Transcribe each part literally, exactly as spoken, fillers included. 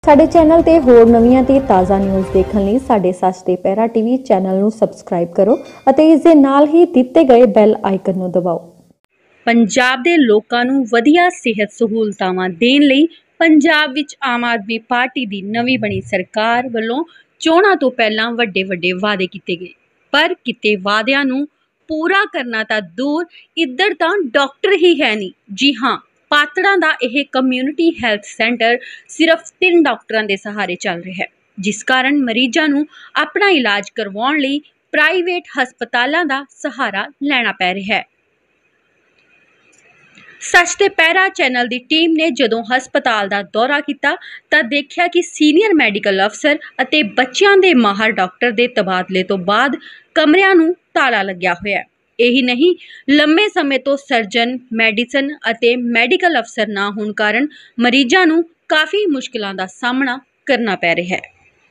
ਸਾਡੇ ਚੈਨਲ ਤੇ ਹੋਰ ਨਵੀਆਂ ਤੇ ਤਾਜ਼ਾ ਨਿਊਜ਼ ਦੇਖਣ ਲਈ ਸਾਡੇ ਸੱਚ ਤੇ ਪਹਿਰਾ ਟੀਵੀ ਚੈਨਲ ਨੂੰ ਸਬਸਕ੍ਰਾਈਬ ਕਰੋ ਅਤੇ ਇਸ ਦੇ ਨਾਲ ਹੀ ਦਿੱਤੇ ਗਏ ਬੈਲ ਆਈਕਨ ਨੂੰ ਦਬਾਓ। ਪੰਜਾਬ ਦੇ ਲੋਕਾਂ ਨੂੰ ਵਧੀਆ ਸਿਹਤ ਸਹੂਲਤਾਵਾਂ ਦੇਣ ਲਈ ਪੰਜਾਬ ਵਿੱਚ ਆਮ ਆਦਮੀ ਪਾਰਟੀ ਦੀ ਨਵੀਂ ਬਣੀ ਸਰਕਾਰ ਵੱਲੋਂ ਚੋਣਾਂ ਤੋਂ ਪਹਿਲਾਂ ਵੱਡੇ ਵੱਡੇ ਵਾਅਦੇ ਕੀਤੇ ਗਏ, ਪਰ ਕਿਤੇ ਵਾਅਦਿਆਂ ਨੂੰ ਪੂਰਾ ਕਰਨਾ ਤਾਂ ਦੂਰ, ਇੱਧਰ ਤਾਂ ਡਾਕਟਰ ਹੀ ਹੈ ਨਹੀਂ। ਜੀ ਹਾਂ, ਪਾਤੜਾਂ ਦਾ ਇਹ ਕਮਿਊਨਿਟੀ ਹੈਲਥ ਸੈਂਟਰ ਸਿਰਫ ਤਿੰਨ ਡਾਕਟਰਾਂ ਦੇ ਸਹਾਰੇ ਚੱਲ ਰਿਹਾ ਹੈ, ਜਿਸ ਕਾਰਨ ਮਰੀਜ਼ਾਂ ਨੂੰ ਆਪਣਾ ਇਲਾਜ ਕਰਵਾਉਣ ਲਈ ਪ੍ਰਾਈਵੇਟ ਹਸਪਤਾਲਾਂ ਦਾ ਸਹਾਰਾ ਲੈਣਾ ਪੈ ਰਿਹਾ ਹੈ। ਸੱਚ ਤੇ ਪਹਿਰਾ ਚੈਨਲ ਦੀ ਟੀਮ ਨੇ ਜਦੋਂ ਹਸਪਤਾਲ ਦਾ ਦੌਰਾ ਕੀਤਾ ਤਾਂ ਦੇਖਿਆ ਕਿ ਸੀਨੀਅਰ ਮੈਡੀਕਲ ਅਫਸਰ ਅਤੇ ਬੱਚਿਆਂ ਦੇ ਮਾਹਰ ਡਾਕਟਰ ਦੇ ਤਬਾਦਲੇ ਤੋਂ ਬਾਅਦ ਕਮਰਿਆਂ ਨੂੰ ਤਾਲਾ ਲੱਗਿਆ ਹੋਇਆ ਹੈ। ਇਹੀ ਨਹੀਂ, ਲੰਮੇ ਸਮੇਂ ਤੋਂ ਸਰਜਨ, ਮੈਡੀਸਨ ਅਤੇ ਮੈਡੀਕਲ ਅਫਸਰ ਨਾ ਹੋਣ ਕਾਰਨ ਮਰੀਜ਼ਾਂ ਨੂੰ ਕਾਫੀ ਮੁਸ਼ਕਿਲਾਂ ਦਾ ਸਾਹਮਣਾ ਕਰਨਾ ਪੈ ਰਿਹਾ ਹੈ।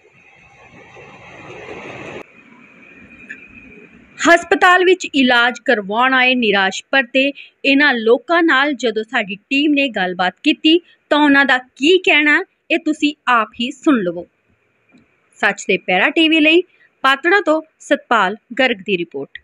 ਹਸਪਤਾਲ ਵਿੱਚ ਇਲਾਜ ਕਰਵਾਉਣ ਆਏ ਨਿਰਾਸ਼ ਪਰਤੇ ਇਹਨਾਂ ਲੋਕਾਂ ਨਾਲ ਜਦੋਂ ਸਾਡੀ ਟੀਮ ਨੇ ਗੱਲਬਾਤ ਕੀਤੀ ਤਾਂ ਉਹਨਾਂ ਦਾ ਕੀ ਕਹਿਣਾ, ਇਹ ਤੁਸੀਂ ਆਪ ਹੀ ਸੁਣ ਲਵੋ। ਸੱਚ ਤੇ ਪਹਿਰਾ ਟੀਵੀ ਲਈ ਪਾਤੜਾਂ ਤੋਂ ਸਤਪਾਲ ਗਰਗ ਦੀ ਰਿਪੋਰਟ।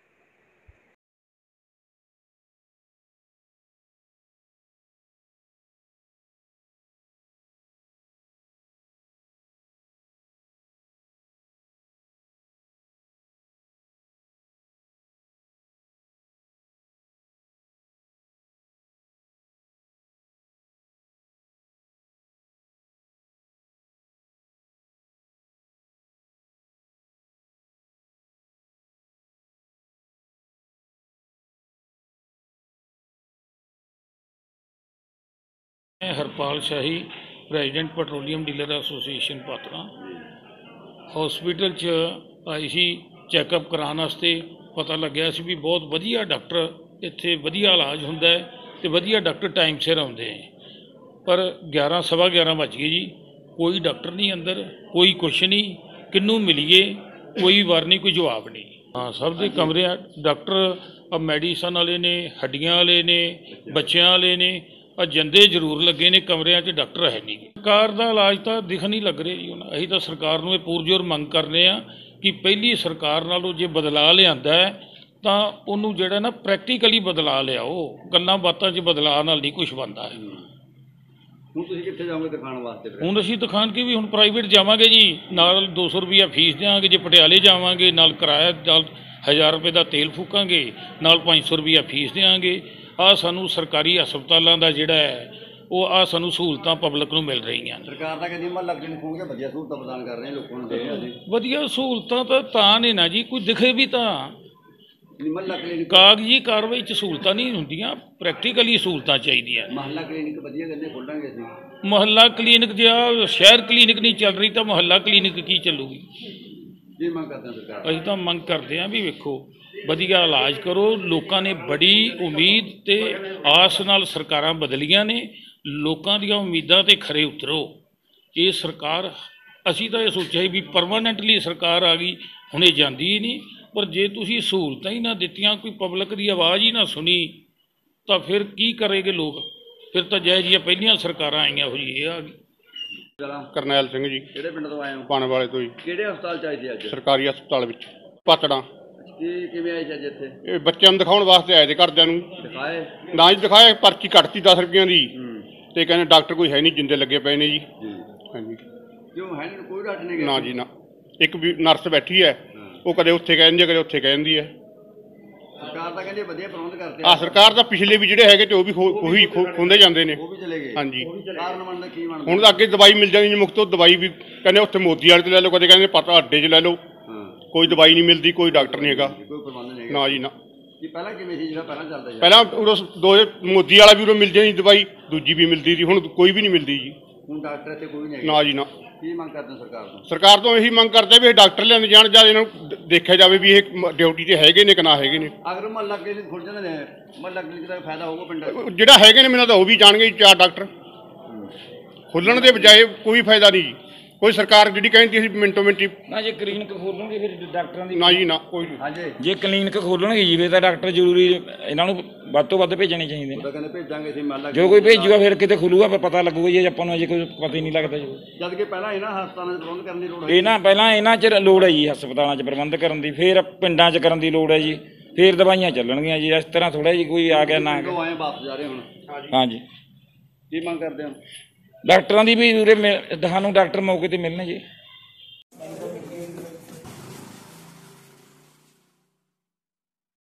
मैं Harpal Shahi president petroleum dealer association Patra hospital च आई सी चैकअप कराने वास्ते। पता लग्या सी भी बहुत वधिया डॉक्टर इत्थे वधिया इलाज हुंदा है ते वधिया डॉक्टर टाइम सिर आउंदे हैं, पर ग्यारह सवा ग्यारह बज गए जी, कोई डॉक्टर नहीं अंदर, कोई कुछ नहीं, किन्नू मिलीए कोई वार नहीं, कोई जवाब नहीं। हाँ, सब दे कमरे डॉक्टर मैडिसन वाले ने, हड्डियां वाले ने, बच्चों वाले ने, अजेंदे जरूर लगे ने, कमरिया च डॉक्टर है नहीं। सरकार का इलाज तो दिख नहीं लग रहा जी। हम असीं तो सरकार नूं पुरजोर मंग करने आ कि पहली सरकार नालों जे बदलाव लिआंदा है तो उन्होंने जिहड़ा ना प्रैक्टिकली बदलाव लिआओ, गल्लां बातां च बदलाव नाल नहीं कुछ बनता है। ਹੁਣ ਤੁਸੀਂ ਕਿੱਥੇ ਜਾਓਗੇ ਦਿਖਾਉਣ ਵਾਸਤੇ? ਹੁਣ ਅਸੀਂ ਦਿਖਾਣ ਕੇ ਵੀ ਹੁਣ ਪ੍ਰਾਈਵੇਟ ਜਾਵਾਂਗੇ ਜੀ, ਨਾਲ दो सौ रुपया फीस देंगे, जे पटियाले जावांगे नाल किराया नाल हज़ार रुपये का तेल फूकांगे, नाल पाँच सौ रुपया फीस देंगे। आ सानू सरकारी हस्पतालों का जिहड़ा है वो आ सानू सहूलतां पब्लिक नूं मिल रही हैं। सरकार दा कहंदी महल्ला क्लिनिक खोल के वधिया सहूलतां प्रदान कर रहे हैं लोगों नूं। वधिया सहूलतां तां तां ने ना जी, कोई दिखे भी तां महल्ला क्लिनिक कागजी कार्रवाई च सहूलतां नहीं हुंदियां, प्रैक्टिकली सहूलतां चाहीदियां। महल्ला क्लिनिक वधिया कहंदे खोलांगे असीं। मुहल्ला क्लिनिक जे शहर क्लिनिक नहीं चल रही तो मुहल्ला क्लिनिक की चलूगी? की मंग करते हैं सरकार? असीं तां मंग करते हैं भी वेखो वधिया इलाज करो। लोगों ने बड़ी उम्मीद ते आस नाल सरकारां बदलियां ने, लोगों दी उम्मीदां ते खरे उतरो। ये सरकार असीं तां ये सोचिया भी परमानेंटली सरकार आ गई, हुणे जांदी ही नहीं, पर जे तुसीं सहूलतां ही ना दित्तियां, कोई पब्लिक की आवाज़ ही ना सुनी तो फिर की करेंगे लोग? फिर तो जय जी पहलियां सरकारां आईयां हो जी आ गई। करनैल सिंह जी, ਕਿਹੜੇ ਪਿੰਡ ਤੋਂ ਆਏ ਹੋ? पाने वाले तो जी, ਕਿਹੜੇ ਹਸਪਤਾਲ ਚ ਆਏ ਸੀ ਅੱਜ? सरकारी हस्पताल विच पातड़ा। ਕੀ ਕਿਵੇਂ ਆਏ ਸੀ ਅੱਜ ਇੱਥੇ? ये बच्चों नूं दिखाउण वास्ते आए थे, घरदिआं नूं ਦਿਖਾਏ? ना जी दिखाया, पर्ची कटती दस रुपये की ਹੂੰ ते कहने डॉक्टर कोई है नहीं, जिंदे लगे पे ने जी। ਜੀ हाँ जी, ਕਿਉਂ ਹੈ ਨਹੀਂ? ਕੋਈ ਡਾਕਟਰ ਨਹੀਂ ना जी ना, एक भी नर्स बैठी है, वो कदे उत्थे कह दिंदी है, कदे उत्थे कह दिंदी है। सरकार ਤਾਂ ਕਹਿੰਦੀ ਵਧੀਆ ਪ੍ਰਬੰਧ ਕਰਦੇ आ सरकार दा पिछले भी जिहड़े हैगे ते वो भी खो ਉਹੀ खोंदे ਜਾਂਦੇ ਨੇ। ਉਹ ਵੀ ਚਲੇ ਗਏ। हाँ जी, ਕਾਰਨ ਬਣਦਾ ਕੀ ਬਣਦਾ? ਹੁਣ ਅੱਗੇ ਦਵਾਈ ਮਿਲ ਜਾਂਦੀ ਜੀ ਮੁਫਤ, ਦਵਾਈ ਵੀ ਕਹਿੰਦੇ ਉੱਥੇ ਮੋਦੀ ਵਾਲੇ ਤੋਂ ਲੈ ਲਓ, ਕਦੇ ਕਹਿੰਦੇ ਪਤਾ ਅੱਡੇ 'ਚ ਲੈ ਲਓ, ਹਾਂ, ਕੋਈ ਦਵਾਈ ਨਹੀਂ ਮਿਲਦੀ, ਕੋਈ ਡਾਕਟਰ ਨਹੀਂ ਹੈਗਾ। ਕੋਈ ਪ੍ਰਬੰਧ ਨਹੀਂ ਨਾ ਜੀ ਨਾ, ਕਿ ਪਹਿਲਾਂ ਕਿਵੇਂ ਸੀ ਜਿਹੜਾ ਪਹਿਲਾਂ ਚੱਲਦਾ ਸੀ? ਪਹਿਲਾਂ ਉਦੋਂ ਦੋ ਮੋਦੀ ਵਾਲਾ ਵੀ ਉਦੋਂ ਮਿਲ ਜਾਂਦੀ ਦਵਾਈ, ਦੂਜੀ ਵੀ ਮਿਲਦੀ ਸੀ, ਹੁਣ ਕੋਈ ਵੀ ਨਹੀਂ ਮਿਲਦੀ ਜੀ। ਹੁਣ ਡਾਕਟਰ ਇੱਥੇ ਕੋਈ ਨਹੀਂ ਨਾ ਜੀ ਨਾ, ਕੀ ਮੰਗ ਕਰਦੇ ਹੋ ਸਰਕਾਰ ਤੋਂ? ਸਰਕਾਰ ਤੋਂ ਇਹੀ ਮੰਗ ਕਰਦੇ ਵੀ ਇਹ ਡਾਕਟਰ ਲਿਆਂਦੇ ਜਾਣ, ਜਾਂ ਇਹਨਾਂ ਨੂੰ ਦ- ਦੇਖਿਆ ਜਾਵੇ ਵੀ ਇਹ ਡਿਊਟੀ ਤੇ ਹੈਗੇ ਨੇ ਕਿ ਨਾ ਹੈਗੇ ਨੇ। ਅਗਰ ਮਹੱਲਾ ਕਲੀਨਿਕ ਖੁੱਲ ਜਾਂਦੇ ਨੇ, ਮਹੱਲਾ ਕਲੀਨਿਕ ਦਾ ਫਾਇਦਾ ਹੋਊਗਾ ਪਿੰਡਾਂ ਨੂੰ? ਜਿਹੜਾ ਹੈਗੇ ਨੇ ਮੈਨੂੰ ਤਾਂ ਉਹ ਵੀ ਜਾਣਗੇ ਜੀ, ਚਾਰ ਡਾਕਟਰ ਖੁੱਲਣ ਦੇ ਬਜਾਏ ਕੋਈ ਫਾਇਦਾ ਨਹੀਂ ਜੀ। ਕੋਈ ਸਰਕਾਰ ਜਿਹੜੀ ਕਹਿੰਦੀ ਅਸੀਂ ਮਿੰਟੋ ਮਿੰਟੀ ਨਾ ਜੇ ਕਲੀਨਿਕ ਖੋਲਣਗੇ ਫਿਰ ਡਾਕਟਰਾਂ ਦੀ ਨਾ ਜੀ ਨਾ ਕੋਈ ਨਹੀਂ। ਹਾਂਜੀ ਜੇ ਕਲੀਨਿਕ ਖੋਲਣਗੇ ਜੀ ਫਿਰ ਤਾਂ ਡਾਕਟਰ ਜ਼ਰੂਰੀ ਇਹਨਾਂ ਨੂੰ ਵੱਧ ਤੋਂ ਵੱਧ ਭੇਜਣੇ ਚਾਹੀਦੇ ਉਹ ਨੇ। ਤਾਂ ਕਹਿੰਦੇ ਭੇਜਾਂਗੇ ਅਸੀਂ ਮੰਨ ਲਾ ਜੋ ਕੋਈ ਭੇਜੂਗਾ ਫਿਰ ਕਿਤੇ ਖੁੱਲੂਗਾ ਫਿਰ ਪਤਾ ਲੱਗੂਗਾ ਜੀ, ਆਪਾਂ ਨੂੰ ਅਜੇ ਕੋਈ ਪਤਾ ਹੀ ਨਹੀਂ ਲੱਗਦਾ ਜੀ। ਜਦ ਕਿ ਪਹਿਲਾਂ ਇਹਨਾਂ ਹਸਪਤਾਲਾਂ 'ਚ ਪ੍ਰਬੰਧ ਕਰਨ ਦੀ ਲੋੜ ਹੈ। ਇਹਨਾਂ ਪਹਿਲਾਂ ਇਹਨਾਂ 'ਚ ਲੋੜ ਹੈ ਜੀ ਹਸਪਤਾਲਾਂ 'ਚ ਪ੍ਰਬੰਧ ਕਰਨ ਦੀ, ਫਿਰ ਪਿੰਡਾਂ 'ਚ ਕਰਨ ਦੀ ਲੋੜ ਹੈ ਜੀ, ਫਿਰ ਦਵਾਈਆਂ ਚੱਲਣਗੀਆਂ ਜੀ। ਇਸ ਤਰ੍ਹਾਂ ਥੋੜ੍ਹਾ ਜੀ ਕੋਈ ਆ ਗਿਆ ਨਾ ਆ ਪਿੰਡੋਂ ਗਿਆ। ਆਏ ਵਾਪਸ ਜਾ ਰਹੇ ਹੁਣ ਹਾਂਜੀ ਕੀ ਮੰਗ ਕਰਦੇ ਹੋ? ਡਾਕਟਰਾਂ ਦੀ ਵੀ ਉਰੇ ਮਿਲ- ਸਾਨੂੰ ਡਾਕਟਰ ਮੌਕੇ ਤੇ ਮਿਲਣੇ ਜੀ।